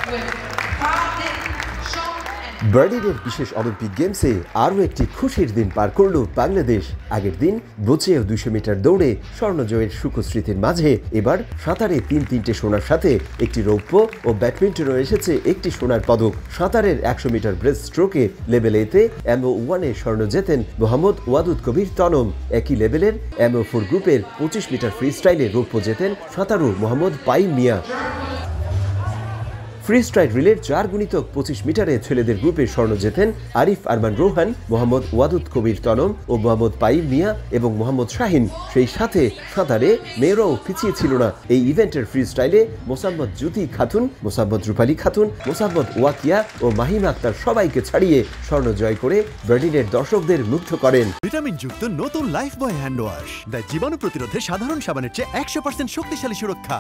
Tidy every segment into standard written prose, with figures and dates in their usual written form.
বার্লিনের বিশেষ অলিম্পিক গেমসে আরও একটি খুশির দিন পার করল বাংলাদেশ। আগের দিন বোচে ও 200 মিটার দৌড়ে স্বর্ণজয়ের সুখস্মৃতির মাঝে এবার সাঁতারে 3-3টে সোনার সাথে একটি রৌপ্য ও ব্যাডমিন্টনও এসেছে একটি সোনার পদক। সাঁতারের 100 মিটার ব্রেস্ট স্ট্রোকে লেভেল এতে MO1-এ স্বর্ণ জেতেন মোহাম্মদ ওয়াদুদ কবির তনম। একই লেভেলের MO4 গ্রুপের 25 মিটার ফ্রি স্টাইলে রৌপ্য জেতেন সাঁতারু মোহাম্মদ পাইম মিয়া। ফ্রি স্টাইল রিলের 4x25 মিটারে ছেলেদের গ্রুপে স্বর্ণ জেতেন আরিফ আরমান রোহান, মোহাম্মদ ওয়াদুদ কবির তনম ও মোহাম্মদ পাইম মিয়া এবং মোহাম্মদ শাহিন। সেই সাথে সাঁতারে মেয়েরাও পিছিয়ে ছিল না। এই ইভেন্টের ফ্রি স্টাইলে মোসাম্মদ জ্যোতি খাতুন, মোসাম্মদ রূপালী খাতুন, মোসাম্মদ ওয়াকিয়া ও মাহিমা আক্তার সবাইকে ছাড়িয়ে স্বর্ণ জয় করে বার্লিনের দর্শকদের মুগ্ধ করেন। ভিটামিনযুক্ত নতুন লাইফবয় হ্যান্ড ওয়াশ, যা জীবাণু প্রতিরোধে সাধারণ সাবানের চেয়ে 100% শক্তিশালী সুরক্ষা।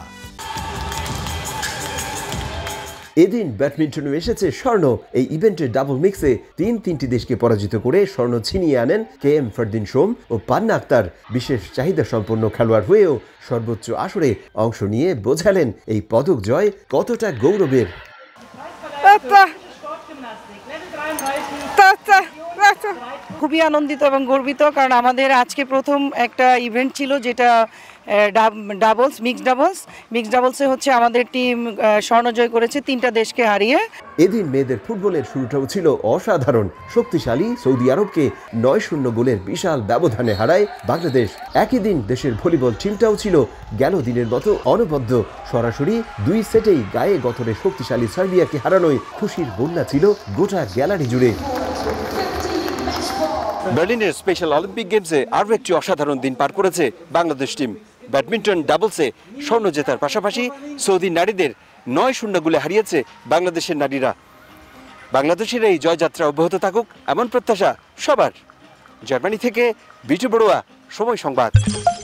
এদিন ব্যাডমিন্টনে এসেছে স্বর্ণ। এই ইভেন্টের ডাবল মিক্সে 3টি দেশকে পরাজিত করে স্বর্ণ ছিনিয়ে আনেন KM ফারদিন সোম ও পান্না আক্তার। বিশেষ চাহিদা সম্পন্ন খেলোয়াড় হয়েও সর্বোচ্চ আসরে অংশ নিয়ে বোঝালেন এই পদক জয় কতটা গৌরবের। খুবই আনন্দিত এবং গর্বিত, কারণ আমাদের আজকে প্রথম একটা ইভেন্ট ছিল যেটা মিক্সড ডাবলসে হচ্ছে আমাদের টিম স্বর্ণজয় করেছে 3টা দেশকে হারিয়ে। এদিন মেয়েদের ফুটবলের শুরুটাও ছিল অসাধারণ। শক্তিশালী সৌদি আরবকে 9-0 গোলের বিশাল ব্যবধানে হারায় বাংলাদেশ। একই দিন দেশের ভলিবল টিমটাও ছিল গেল দিনের মতো অনবদ্য। সরাসরি 2 সেটেই গায়ে গতরে শক্তিশালী সার্বিয়াকে হারানোয় খুশির বন্যা ছিল গোটা গ্যালারি জুড়ে। বার্লিনের স্পেশাল অলিম্পিক গেমসে আরও একটি অসাধারণ দিন পার করেছে বাংলাদেশ টিম। ব্যাডমিন্টন ডাবলসে স্বর্ণ জেতার পাশাপাশি সৌদি নারীদের 9-0 গোলে হারিয়েছে বাংলাদেশের নারীরা। বাংলাদেশের এই জয়যাত্রা অব্যাহত থাকুক এমন প্রত্যাশা সবার। জার্মানি থেকে বিটু বড়ুয়া, সময় সংবাদ।